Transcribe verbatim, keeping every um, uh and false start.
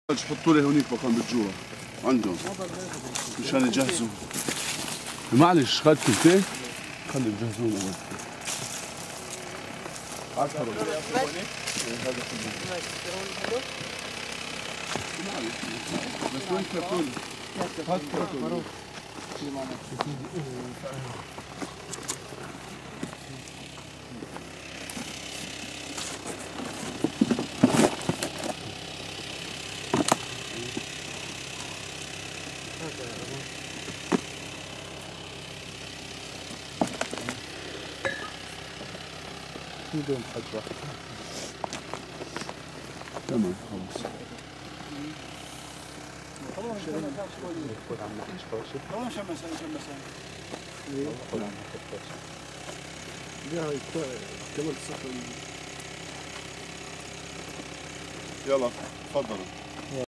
حطوا لي هونيك مكان بالجوا عندهم مشان يجهزوا. معلش خد كلتين خلي يجهزون اول. عشرة هذا معلش بس وين كرتون؟ هات كرتون. بدون حجرة. تمام خلاص. يلا تفضلوا.